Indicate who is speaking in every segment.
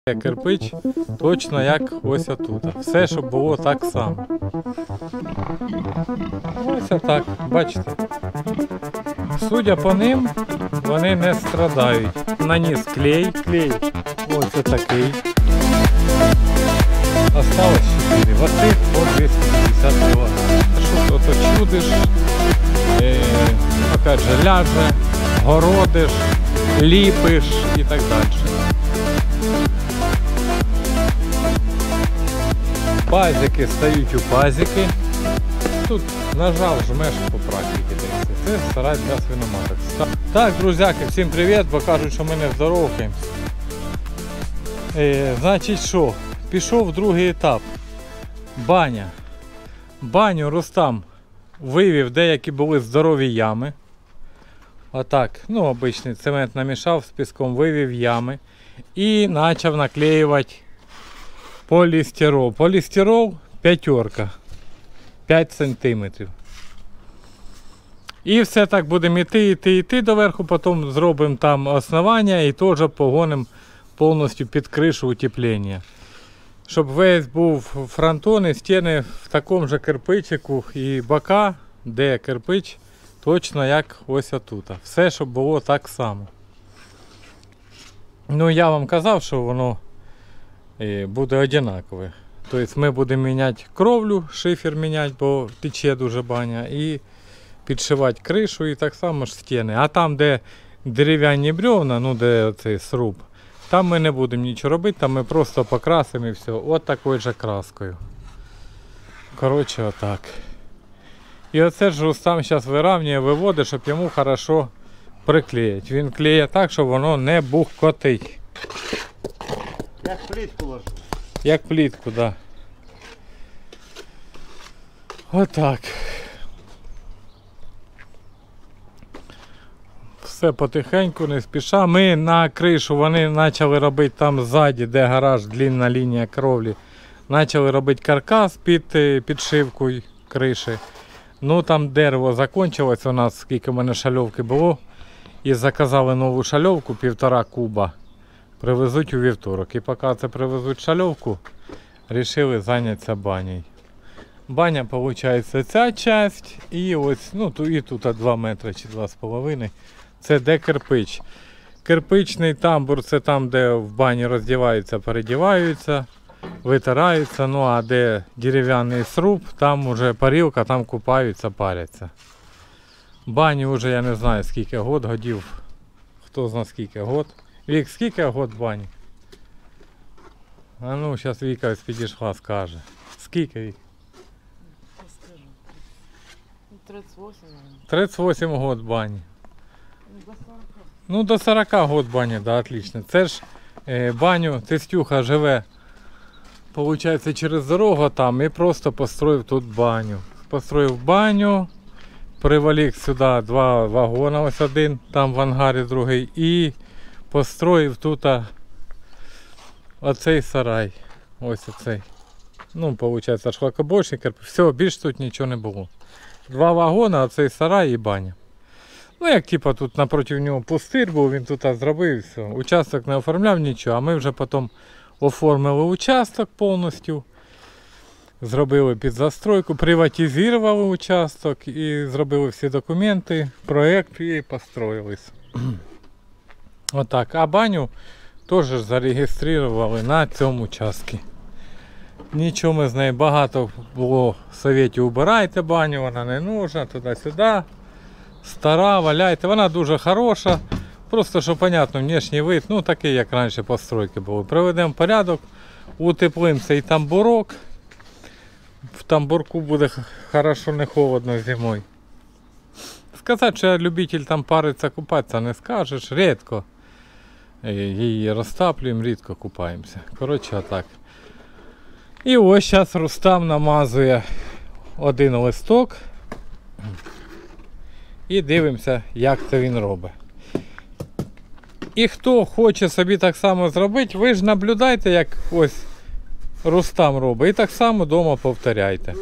Speaker 1: Кирпич точно як ось отут. Все, щоб було так само. Ось отак, бачите. Судя по ним, вони не страдають. Наніс клей. Клей ось такий. Осталось 4. Оцих по 250 кг. Що то чудиш, опять же, ляже, городиш, ліпиш і так далі. Пазики стають у пазики. Тут нажав, жмеш по практиці. Це сарай для свиноматок. Так, друзяки, всім привіт, бо кажуть, що ми не здоровкаємося. Значить що, пішов другий етап. Баня. Баню Рустам вивів, деякі були здорові ями. Отак, ну обичний цемент намішав, з піском вивів ями. І почав наклеювати полістирол. Полістирол 5, 5 сантиметрів. І все так будемо йти доверху, потім зробимо там основання і теж погонимо повністю під кришу утеплення. Щоб весь був фронтон і стіни в такому же кирпичику і бока, де кирпич, точно як ось отут. Все, щоб було так само. Ну я вам казав, що воно буде однакове. Тобто ми будемо міняти кровлю, шифер міняти, бо тече дуже баня, і підшивати кришу і так само ж стіни. А там, де дерев'яні бревна, ну де цей сруб, там ми не будемо нічого робити, там ми просто покрасимо і все. От такою же краскою. Коротше, отак. І оце ж Рустам зараз вирівнює, виводить, щоб йому хорошо приклеїти. Він клеє так, щоб воно не бухкотить.
Speaker 2: Як плітку ложу.
Speaker 1: Як плітку, так. Да. Отак. Все потихеньку, не спіша. Ми на кришу, вони почали робити там ззаді, де гараж, длинна лінія кровлі. Почали робити каркас під підшивкою криші. Ну там дерево закінчилось у нас, скільки в мене шальовки було. І заказали нову шальовку, 1,5 куба. Привезуть у вівторок. І поки це привезуть шальовку, вирішили зайнятися банею. Баня, виходить, ця частина і ось, ну і тут 2 метри чи 2,5. Це де кирпич. Кирпичний тамбур, це там, де в бані роздіваються, передіваються, витираються. Ну а де дерев'яний сруб, там вже парилка, там купаються, паряться. Бані вже я не знаю скільки годів, хто знає скільки год. Вік, скільки год бані? А ну, зараз Віка підійшла, скаже. Скільки, Вік?
Speaker 3: 38, наверное.
Speaker 1: 38 год бані. Ну, до 40 год бані, да, отлично. Це ж баню Тестюха живе, виходить, через дорогу там і просто построїв тут баню. Построїв баню, приволік сюди 2 вагона, ось один, там в ангарі другий, і построїв тут оцей сарай. Ось оцей. Ну, виходить, шлакобочник. Все, більш тут нічого не було. 2 вагона, оцей сарай і баня. Ну, як типа тут напроти нього пустир був, він тут зробив все. Участок не оформляв нічого, а ми вже потім оформили участок повністю. Зробили під застройку, приватизували участок і зробили всі документи, проєкт і построїлись. Отак. А баню теж зареєстрували на цьому участку. Нічого ми з нею, багато було советів, убирайте баню, вона не нужна, туди-сюди. Стара, валяйте, вона дуже хороша. Просто, що, понятно, внешній вид, ну такий, як раніше постройки були. Приведемо порядок, утеплимо цей тамбурок. В тамбурку буде хорошо, не холодно зимою. Сказати, що я любитель там париться, купатися не скажеш, рідко. Її розтаплюємо, рідко купаємося. Коротше, отак. І ось зараз Рустам намазує один листок. І дивимося, як це він робить. І хто хоче собі так само зробити, ви ж наблюдайте, як ось Рустам робить. І так само вдома повторяйте.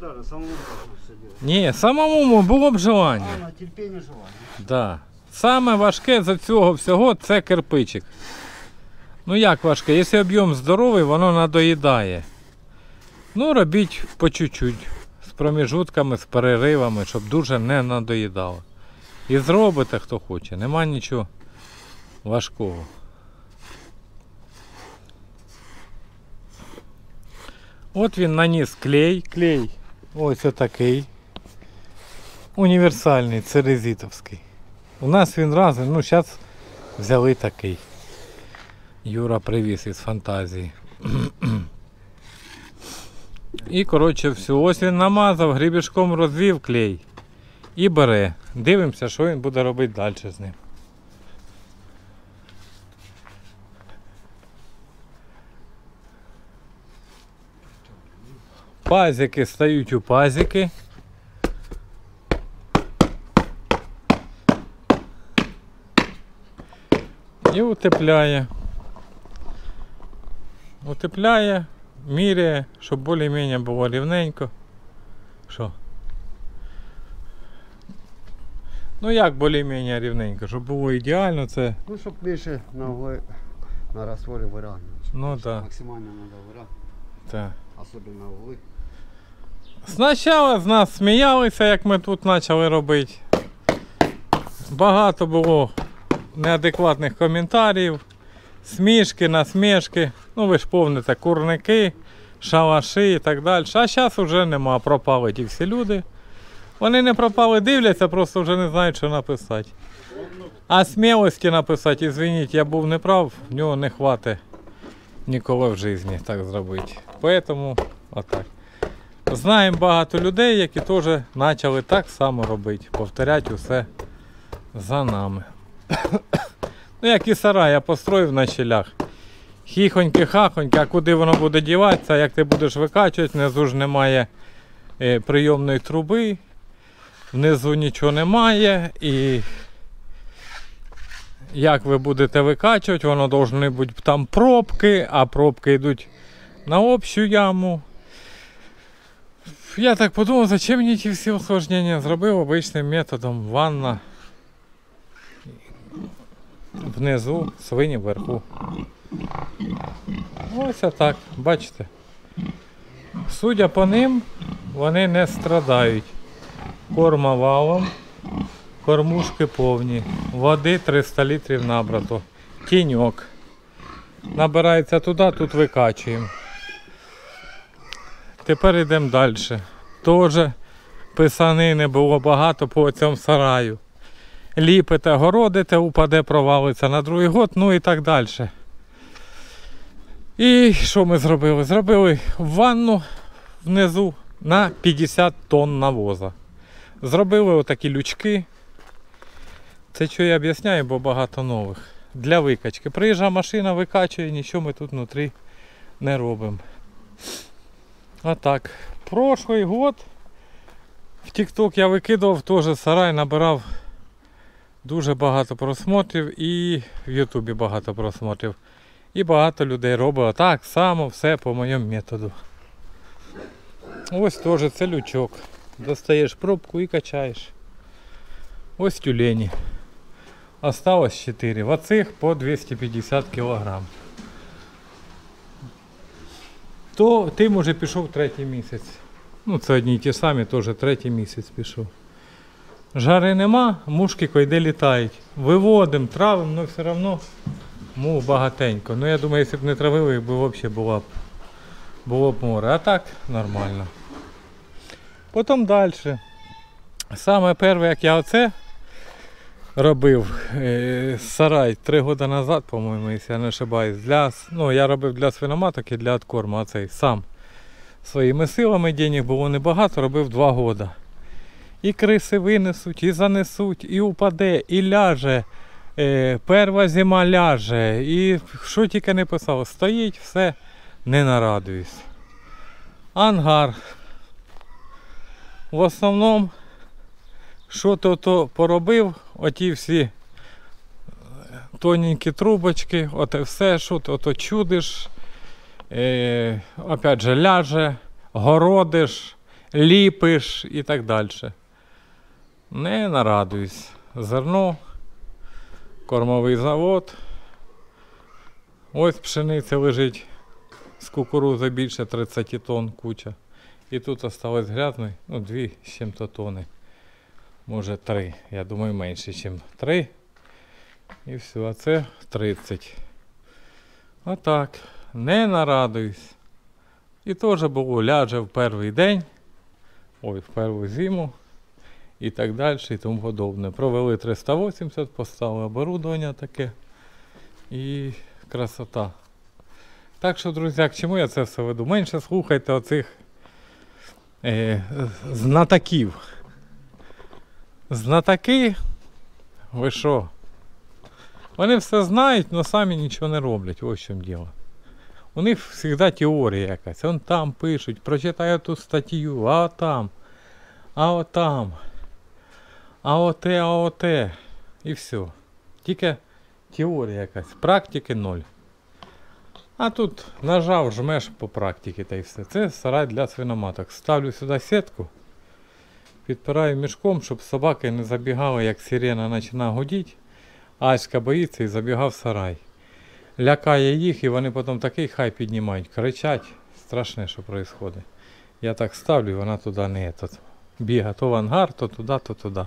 Speaker 1: Ні, самому було б желання.
Speaker 2: Терпіння, желання.
Speaker 1: Да. Саме важке з цього всього це кирпичик. Ну як важко, якщо об'єм здоровий, воно надоїдає. Ну робіть по чуть-чуть, з проміжутками, з переривами, щоб дуже не надоїдало. І зробите хто хоче, нема нічого важкого. От він наніс клей ось отакий. Універсальний, церезитовський. У нас він разом, ну зараз взяли такий. Юра привіз із фантазії. І коротше все, ось він намазав, грібішком розвів клей. І бере. Дивимося, що він буде робити далі з ним. Пазики стають у пазики. І утепляє. Утепляє, міряє, щоб більш-менш було рівненько. Що? Ну як більш-менш рівненько, щоб було ідеально, це...
Speaker 2: Ну, щоб більше на углы, на растворе выравнивать.
Speaker 1: Ну да.
Speaker 2: Максимально надо выравнивать,
Speaker 1: Так.
Speaker 2: особенно углы.
Speaker 1: Спочатку з нас сміялися, як ми тут почали робити. Багато було неадекватних коментарів, смішки, насмішки. Ну ви ж пам'ятаєте, курники, шалаші і так далі. А зараз вже нема, пропали ті всі люди. Вони не пропали, дивляться, просто вже не знають, що написати. А смілості написати, извините, я був неправ, в нього не хватить ніколи в житті так зробити. Тому отак. Знаємо багато людей, які теж почали так само робити, повторяти усе за нами. Ну як і сарай, я построїв на щелях. Хіхоньки-хахоньки, а куди воно буде діватися, як ти будеш викачувати, внизу ж немає прийомної труби, внизу нічого немає і як ви будете викачувати, воно повинні бути там пробки, а пробки йдуть на общу яму. Я так подумав, зачем мені ті всі усложнення? Зробив обичним методом, ванна внизу, свині вверху. Ось так, бачите. Судя по ним, вони не страдають. Корма валом, кормушки повні, води 300 літрів набрато, тіньок. Набирається туди, тут викачуємо. Тепер йдемо далі. Теж писанини було багато по цьому сараю. Ліпите, городите, упаде, провалиться на другий год, ну і так далі. І що ми зробили? Зробили ванну внизу на 50 тонн навоза. Зробили отакі лючки. Це що я об'ясняю, бо багато нових. Для викачки. Приїжджає машина, викачує, нічого ми тут внутрі не робимо. А так. Прошлий год в TikTok я викидав, теж сарай, набирав дуже багато просмотрів і в Ютубі багато просмотрів. І багато людей робить так само, все по моєму методу. Ось теж це лючок. Достаєш пробку і качаєш. Ось тюлені. Осталось 4. В оцих по 250 кг. То тим уже пішов 3-й місяць. Ну це одні й ті самі, теж 3-й місяць пішов. Жари нема, мушки койде літають. Виводимо, травимо, але все одно мух багатенько. Ну я думаю, якщо б не травили, їх би взагалі було б море. А так нормально. Потім далі. Саме перше, як я оце робив, сарай 3 роки назад, по-моєму, якщо я не ошибаюсь, я робив для свиноматок і для откорму, а цей сам. Своїми силами, денег було небагато, робив 2 роки. І криси винесуть, і занесуть, і упаде, і ляже, перша зима ляже, і що тільки не писало, стоїть, все, не нарадуюсь. Ангар. В основному, що то поробив, оті всі тоненькі трубочки, оте все, що то чудиш, опять же ляже, городиш, ліпиш і так далі. Не нарадуюсь. Зерно, кормовий завод, Ось пшениця лежить з кукурузи більше 30 тонн куча. І тут осталось грязної, ну 2 з чим-то тонни. Може 3, я думаю менше, ніж 3. І все, а це 30. Отак, не нарадуюсь. І теж було ляже в перший день, ой, в першу зиму і так далі і тому подобне. Провели 380, поставили оборудовання таке і красота. Так що, друзі, к чому я це все веду? Менше слухайте оцих знатоків. Знатоки, ви що? Вони все знають, але самі нічого не роблять, ось в чому діло. У них завжди теорія якась. Вон там пишуть, прочитай ту статтю, а там, а отам, а оте, а оте. І все. Тільки теорія якась, практики ноль. А тут нажав, жмеш по практиці та й все. Це сарай для свиноматок. Ставлю сюди сітку, підпираю мішком, щоб собаки не забігали, як сирена починає гудіти. Аська боїться і забігав в сарай. Лякає їх і вони потім такий хай піднімають, кричать. Страшне, що відбувається. Я так ставлю і вона туди не бігає. То в ангар, то туди, то туди.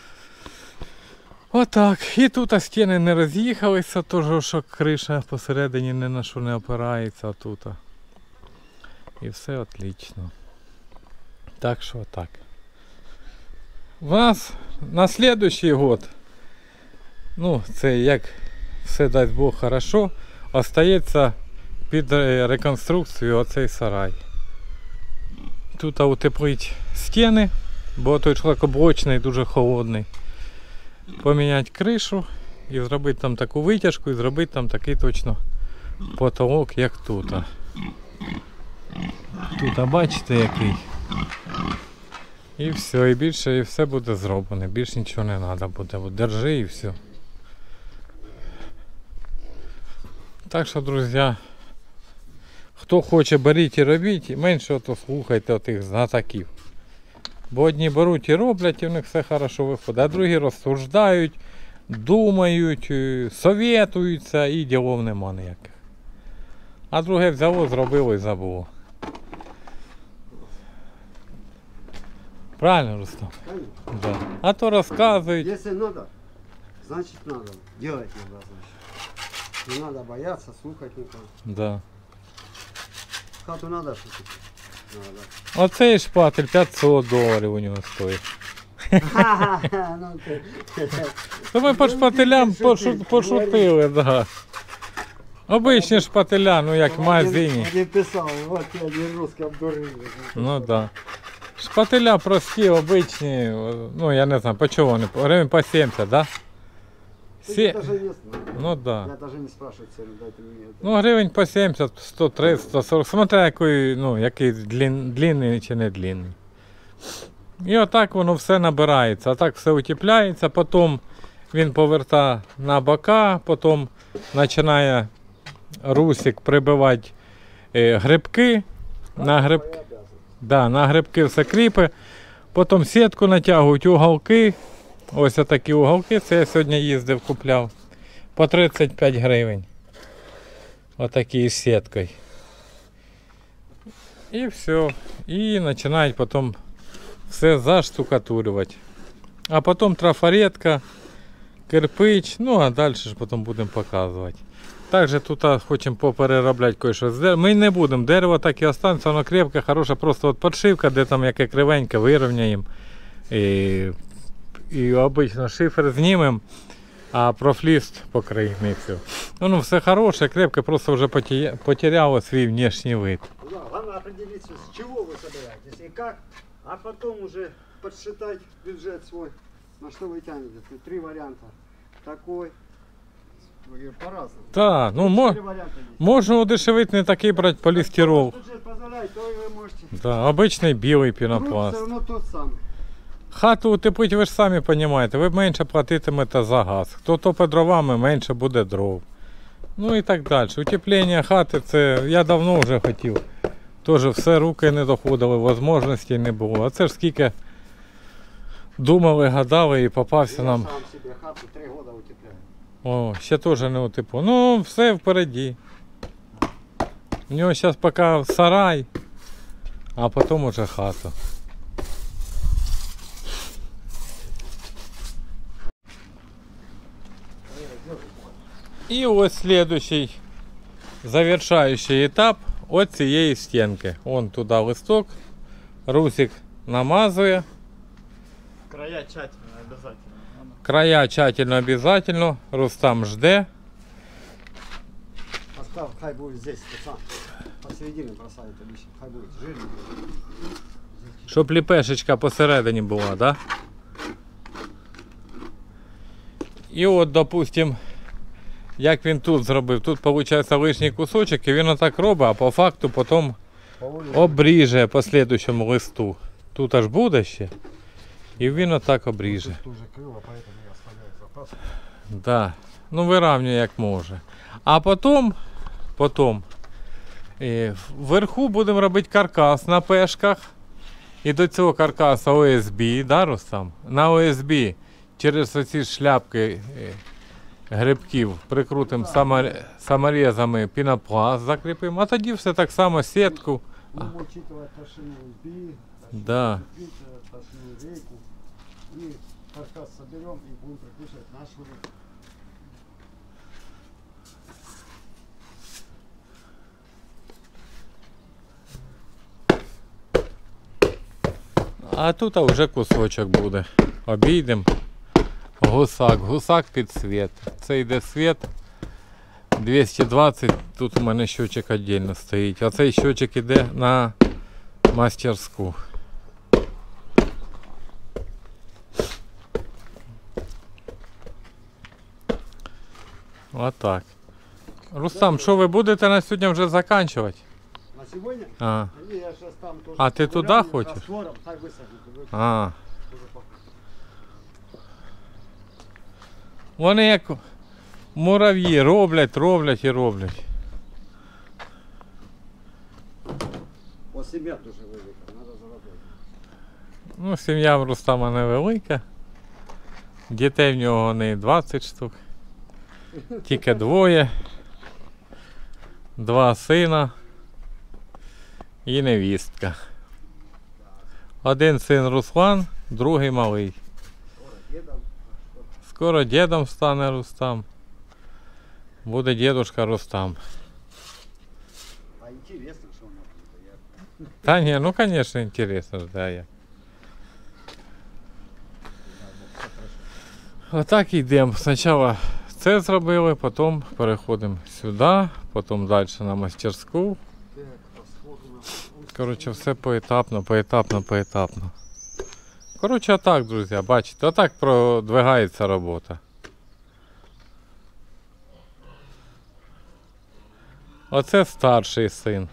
Speaker 1: Отак. І тут стіни не роз'їхалися, теж, що криша посередині ні на що не опирається тут. І все отлично. Так що так. У нас на слідуючий год, ну це як все дасть Бог хорошо, остається під реконструкцію оцей сарай. Тут утеплить стіни, бо той шлакоблочний дуже холодний. Поміняти кришу і зробити там таку витяжку і зробити там такий точно потолок, як тут. Тут, бачите, який. І все, і більше, і все буде зроблено. Більше нічого не треба буде. От держи і все. Так що, друзі, хто хоче, беріть і робіть, і менше ото слухайте отих знатоків. Бо одні беруть і роблять, і в них все хорошо виходить, а другі розсуждають, думають, совєтуються і ділов нема ніяких. А друге взяло, зробило і забуло. Правильно, Рустам?
Speaker 2: Конечно.
Speaker 1: Да. А то розказують.
Speaker 2: Если надо, значит надо. Делать надо, значит. Не надо бояться, слухать никого.
Speaker 1: Да.
Speaker 2: Хату надо шутить. Надо.
Speaker 1: Оцей шпатель $500 у нього стоїть.
Speaker 2: Ха-ха-ха, ну ты.
Speaker 1: То ми по шпателям пошутили, да. Обичні шпателя, ну як в магазині.
Speaker 2: Один писал, вот я не русский обдурил.
Speaker 1: Ну да. Шпателя прості, обичні, ну я не знаю, по чому вони, гривень по 70, да?
Speaker 2: Я даже не знаю.
Speaker 1: Ну да.
Speaker 2: Я даже не спрашиваю цену, дайте мне это.
Speaker 1: Ну гривень по 70, 130, 140, смотря який, ну, який длинний чи не длинний. І отак воно все набирається, отак все утепляється, потім він поверта на бока, потім починає русик прибивати грибки, на грибки. Да, на грибки все кріпи, потім сітку натягують, уголки, ось такі уголки, це я сьогодні їздив, купляв, по 35 гривень, отакі з сіткою. І все, і починають потім все заштукатурювати. А потім трафаретка, кирпич, ну а далі ж потім будемо показувати. Також тут хочемо попереробляти кое-що з дерева. Ми не будемо, дерево так і останеться, воно крепке, хороше, просто от подшивка, де там яке кривеньке, вирівняємо. І обично шифер знімемо, а профліст покриємо і все. Ну все хороше, крепке, просто вже потеряло свій внешній вид.
Speaker 2: Да, главное определиться, с чего вы собираетесь и как, а потом уже подсчитать бюджет свой, на что вы тянете. Тут 3 варианта. Такой, по-разному.
Speaker 1: Так, ну
Speaker 2: 4 варианта есть.
Speaker 1: можна удешевити, не такий брати полістирол.
Speaker 2: Бюджет позволяет, то и вы можете.
Speaker 1: Да, обичний білий
Speaker 2: Груз
Speaker 1: пінопласт.
Speaker 2: все равно тот самый.
Speaker 1: Хату утеплить, ви ж самі розумієте, ви менше платитимете за газ. Хто топить дровами, менше буде дров. Ну і так далі. Утеплення хати, це я давно вже хотів. Теж все, руки не доходили, можливості не було. А це ж скільки думали, гадали і попався
Speaker 2: Я
Speaker 1: нам.
Speaker 2: сам себе хату 3 года утепляю.
Speaker 1: О, ще теж не утепло. Ну, все впереді. У нього зараз поки сарай, а потім уже хата. І ось слідуючий завершаючий етап от цієї стінки. Вон туди листок, Русик намазує.
Speaker 4: Края тщательно, обязательно.
Speaker 1: Края тщательно обязательно. Рустам жде.
Speaker 2: Поставь, хай будет здесь, пацан. Посередине бросает обычно, хай будет жирный.
Speaker 1: Щоб ліпешечка посередині була, да? І от, допустим, як він тут зробив. Тут, виходить, лишній кусочок, і він отак робить, а по факту потім обріже по слідуючому листу. Тут аж буде ще. І він отак обріже.
Speaker 2: Тут уже криво, поэтому я оставляю запас.
Speaker 1: Да. Ну, вирівнює як може. А потім вверху будемо робити каркас на пешках. І до цього каркаса ОСБ, да, Рустам? На ОСБ через оці шляпки грибків прикрутимо саморезами пінопласт, закріпимо. А тоді все так само сітку.
Speaker 2: Будем учитывать толщину USB,
Speaker 1: Да.
Speaker 2: толщину рейку. И каркас соберем и будем прикручивать наш выруб.
Speaker 1: А тут вже кусочок буде. Обійдемо. Гусак під світ. Це йде світ 220. Тут у мене щочик віддільно стоїть. А цей щочик йде на мастерську. Отак. Рустам, що ви будете на сьогодні вже закінчувати?
Speaker 2: На сегодня?
Speaker 1: А,
Speaker 2: Не, я сейчас там тоже.
Speaker 1: А ты туда
Speaker 2: выравниваю
Speaker 1: хочешь?
Speaker 2: раствором, хай высохнет.
Speaker 1: а. Вони як мурав'ї роблять і роблять.
Speaker 2: Вот семья тоже велика, надо заработать.
Speaker 1: Ну, сім'я в Рустама невелика. Дітей в нього не 20 штук. Тільки двоє. 2 сина і невістка. Один син Руслан, другий малий.
Speaker 2: Дедом.
Speaker 1: Скоро дідом стане Рустам. Буде дідушка Рустам.
Speaker 2: А интересно, что он может.
Speaker 1: Та ні, ну звісно, інтересно ж, да, я. Отак йдемо. Спочатку це зробили, потім переходимо сюди, потім далі на мастерську.
Speaker 2: Так, расходы.
Speaker 1: Коротше, все поетапно. Коротше, отак, друзі, бачите, отак продвигається робота. Оце старший син.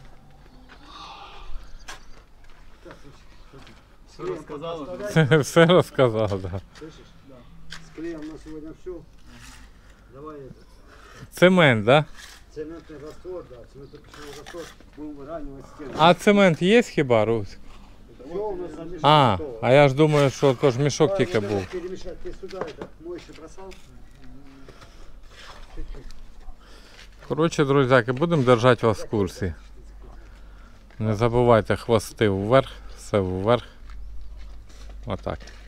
Speaker 4: Все рассказал.
Speaker 1: Все розказав, да.
Speaker 2: Слышишь? Да. С клеем на сегодня все. Давай это.
Speaker 1: Цемент, да?
Speaker 2: Цементный раствор, да, цементопечный раствор. Будем выравнивать стену.
Speaker 1: А цемент є хіба, Русь?
Speaker 2: Все у нас замешано.
Speaker 1: А,
Speaker 2: готово.
Speaker 1: а я ж думаю, що то ж мішок
Speaker 2: Давай,
Speaker 1: тільки
Speaker 2: вот
Speaker 1: був.
Speaker 2: это перемешать. Ты сюда это моющий бросал? Чуть-чуть.
Speaker 1: Коротше, друзяки, будемо держати вас в курсі. Не забувайте хвости вверх, все вверх. Отак.